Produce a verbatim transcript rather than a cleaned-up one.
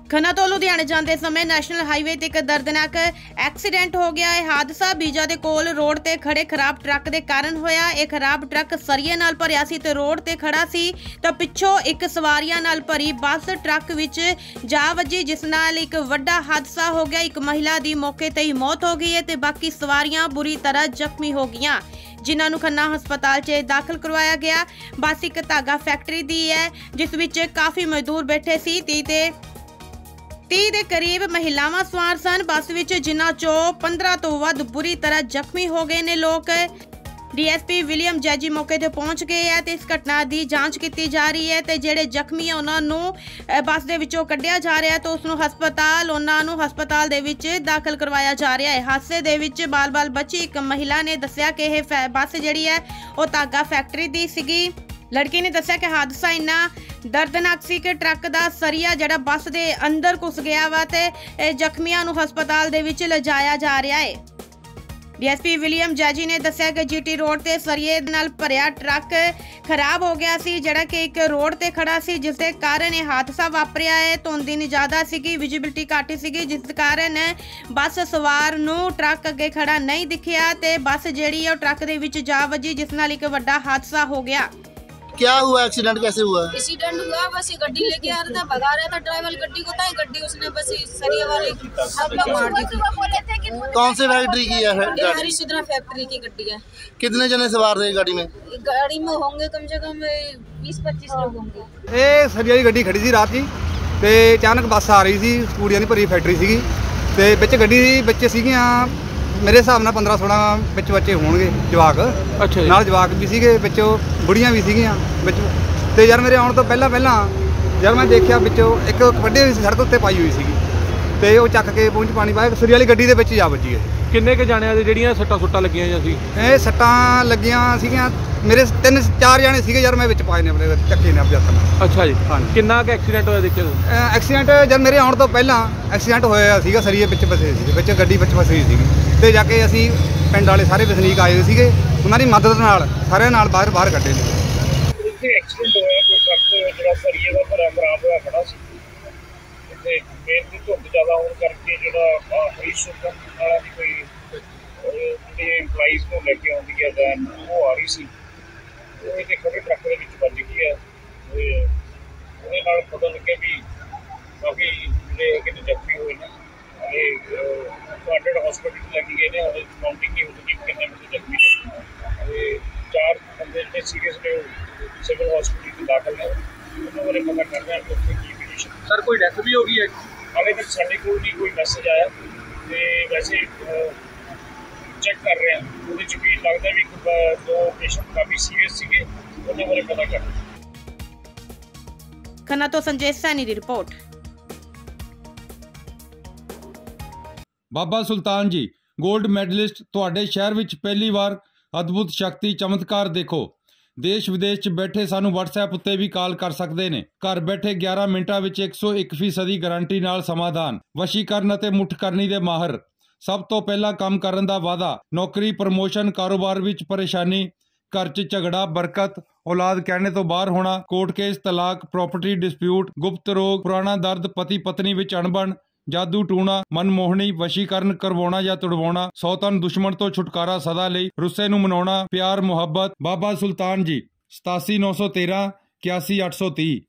खन्ना तो लुधियाने जाते समय नैशनल हाईवे ते एक दर्दनाक एक्सीडेंट हो गया है। हादसा बीजा दे कोल रोड ते खड़े खराब ट्रक दे कारण होया। यह खराब ट्रक सरिये नाल भरिया सी ते रोड ते खड़ा सी तो पिछों एक सवारियां नाल भरी बस ट्रक विच जा वजी, जिस नाल एक वड्डा हादसा हो गया। एक महिला दी मौके ते ही मौत हो गई है ते बाकी सवारियां बुरी तरह जख्मी हो गईयां, जिन्हां नूं खन्ना हस्पताल च दाखिल करवाया गया। बस एक धागा फैक्ट्री दी है जिस विच काफ़ी मजदूर बैठे सी। तीह ते तीह के करीब महिलावां सवार सन बस विच, जिन्हां चों पंद्रह तो वध बुरी तरह जख्मी हो गए ने लोग। डीएसपी विलियम जैजी मौके ते पहुंच गए हैं ते इस घटना की जांच की जा रही है ते जेड़े जख्मी है उन्हां नूं बस दे विचों कढिया जा रहा है तो उसनूं हस्पताल उन्हां नूं हस्पताल दे विच दाखिल करवाया जा रहा है। हादसे दे विच बाल बाल बची एक महिला ने दस्सिया कि यह बस जिहड़ी है वो धागा फैक्ट्री दी सीगी। लड़की ने दस्सिया कि हादसा इन्ना दर्दनाक सी कि ट्रक दा सरिया जिहड़ा बस दे अंदर घुस गया वा ते जख्मियां नूं हस्पताल दे विच लिजाया जा रहा है। डीएसपी विलियम जैजी ने दस्सिया कि जीटी रोड ते सरिये नाल भरिया ट्रक खराब हो गया सी, जिहड़ा कि एक रोड ते खड़ा सी, जिस दे कारण यह हादसा वापरिया है। धुंध इन्नी ज़्यादा सीगी, विजिबिलिटी घट सीगी, जिस कारण बस सवार नूं ट्रक अगे खड़ा नहीं दिखिया ते बस जिहड़ी है ट्रक दे विच जा वजी, जिस नाल एक वड्डा हादसा हो गया। क्या हुआ? एक्सीडेंट कैसे हुआ? एक्सीडेंट हुआ बस ये गड्डी लेके आ रहा था, भगा रहा था ड्राइवर गड्डी को, ताई गड्डी उसने बस सरिया वाली सबको मार दी थी। कौन से फैक्ट्री की है? हरिशुद्रा फैक्ट्री की गड्डी है। कितने जने सवार थे गाड़ी में? गाड़ी में होंगे कम से कम बीस पच्चीस लोग होंगे। ये सरिया की गड्डी खड़ी सी रात जी ते अचानक बस आ रही सी, स्कूटियां दी भरी फैक्ट्री सीगी ते विच गड्डी दी बच्चे सीगियां, मेरे हिसाब नाल पंद्रह सोलह विच बच्चे होणगे जवाक। अच्छा, नाल जवाक भी सीगे, विच बुढ़ियां भी सीगियां विच। ते यार मेरे आउण तो पहला पहला यार मैं देखिया विच एक वड्डी होई सड़क उत्ते पाई हुई सीगी ते वो चक के पहुंच पानी पाए सरी वाली गड्डी दे विच जा वजी है। किन्ने के जाणियां दे ਜਿਹੜੀਆਂ ਸੱਟਾਂ ਸੁੱਟਾਂ ਲੱਗੀਆਂ ਜਾਂ ਸੀ? ਇਹ ਸੱਟਾਂ ਲੱਗੀਆਂ ਸੀਗੀਆਂ ਮੇਰੇ ਤਿੰਨ ਚਾਰ ਜਾਣੇ ਸੀਗੇ ਯਾਰ, ਮੈਂ ਵਿੱਚ ਪਾਏ ਨੇ ਆਪਣੇ ਚੱਕੇ ਨੇ ਆਪਣੇ ਹੱਥ। ਅੱਛਾ ਜੀ, ਹਾਂ। ਕਿੰਨਾ ਕੁ ਐਕਸੀਡੈਂਟ ਹੋਇਆ ਦੇਖਿਆ? ਐਕਸੀਡੈਂਟ ਜਦ ਮੇਰੇ ਆਉਣ ਤੋਂ ਪਹਿਲਾਂ ਐਕਸੀਡੈਂਟ ਹੋਇਆ ਸੀਗਾ, ਸਰੀਏ ਵਿੱਚ ਫਸੇ ਸੀ, ਵਿੱਚ ਗੱਡੀ ਵਿੱਚ ਫਸੀ ਸੀਗੀ ਤੇ ਜਾ ਕੇ ਅਸੀਂ ਪਿੰਡ ਵਾਲੇ ਸਾਰੇ ਵਸਨੀਕ ਆਏ ਸੀਗੇ, ਉਹਨਾਂ ਦੀ ਮਦਦ ਨਾਲ ਸਾਰਿਆਂ ਨਾਲ ਬਾਹਰ ਬਾਹਰ ਕੱਢੇ ਨੇ। ਇੱਥੇ ਐਕਸੀਡੈਂਟ ਹੋਇਆ ਕੋਈ ਟਰੱਕ ਜਿਹੜਾ ਸਰੀਏ ਦਾ ਭਰਿਆ ਖਰਾਬ ਹੋਇਆ ਖੜਾ ਸੀ ਤੇ ਮੇਨ ਦੀ ਧੁੰਦ ਜ਼ਿਆਦਾ ਹੋਣ ਕਰਕੇ ਜਿਹੜਾ ਹਰੀਸ਼ੁੱਧਰ ਵਾਲਾ ਦੀ ਕੋਈ ਜਿਹੜੇ ਇੰਪਲਾਈਜ਼ ਨੂੰ ਲੈ ਕੇ ਆਉਂਦੀ ਹੈ ਵੈਨ ਉਹ ਆ ਰਹੀ ਸੀ, ਉਹ ਇਹਦੇ ਖੜੇ ਟਰੱਕ ਦੇ ਵਿੱਚ ਵੱਜ ਗਈ ਹੈ ਤੇ ਉਹਦੇ ਨਾਲ ਪਤਾ ਲੱਗਿਆ ਵੀ ਕਾਫੀ ਜਿਹੜੇ ਹੈਗੇ ਨੇ ਜ਼ਖਮੀ ਹੋਏ ਨੇ ਅਤੇ ਕੁਆਡਰਡ ਹਸਪੀਟਲ ਲੈ ਕੇ ਗਏ ਨੇ। ਉਹਦੇ ਕਾਊਂਟਿੰਗ ਨਹੀਂ ਹੋ ਸਕੀ ਕਿੰਨੇ ਬੰਦੇ ਜ਼ਖਮੀ ਨੇ ਅਤੇ ਚਾਰ ਬੰਦੇ ਜਿਹੜੇ ਸੀਰੀਅਸ ਨੇ ਉਹ ਸਿਵਲ ਹਸਪੀਟਲ 'ਚ ਦਾਖਲ ਨੇ। ਉਹਨਾਂ ਬਾਰੇ ਪਤਾ ਕਰ ਰਿਹਾ ਕਿ ਉੱਥੇ ਕੀ ਕੰਡੀਸ਼ਨ। ਸਰ ਕੋਈ ਡੈਥ ਵੀ ਹੋ ਗਈ ਹੈ? ਹਾਲੇ ਤੱਕ ਸਾਡੇ ਕੋਲ ਨਹੀਂ ਕੋਈ ਮੈਸੇਜ ਆਇਆ ਤੇ ਵੈਸੇ ਚੈੱਕ ਕਰ ਰਹੇ ਹਾਂ, ਉਹਦੇ 'ਚ ਵੀ ਲੱਗਦਾ ਵੀ ਇੱਕ ਦੋ ਪੇਸ਼ੈਂਟ ਕਾਫੀ ਸੀਰੀਅਸ ਸੀਗੇ, ਉਹਨਾਂ ਬਾਰੇ ਪਤਾ ਕਰ ਰਹੇ। खन्ना तो संजय सैनी की रिपोर्ट। बाबा सुल्तान जी गोल्ड मैडलिस्ट तुहाडे शहर विच पहली बार अद्भुत शक्ति चमत्कार देखो। देश विदेश च बैठे सानू WhatsApp उत्ते भी कॉल कर सकते हैं। घर बैठे ग्यारह मिनटां विच एक सौ एक फीसदी गारंटी नाल समाधान। वशीकरण अते मुठ करनी दे माहर। सब तो पहला काम करन दा वादा। नौकरी प्रमोशन कारोबार विच परेशानी, घर च झगड़ा बरकत, औलाद कहने तो बाहर होना, कोर्ट केस तलाक, प्रॉपर्टी डिस्प्यूट, गुप्त रोग, पुराना दर्द, पति पत्नी विच अणबण, जादू टूणा, मनमोहनी, वशीकरण करवाना या तुड़वाना, सौतन दुश्मन तो छुटकारा सदा लई, रुस्से नूं मनाउणा, प्यार मुहब्बत। बाबा सुल्तान जी सतासी नौ सौ तेरह इक्यासी अठ सौ तीह।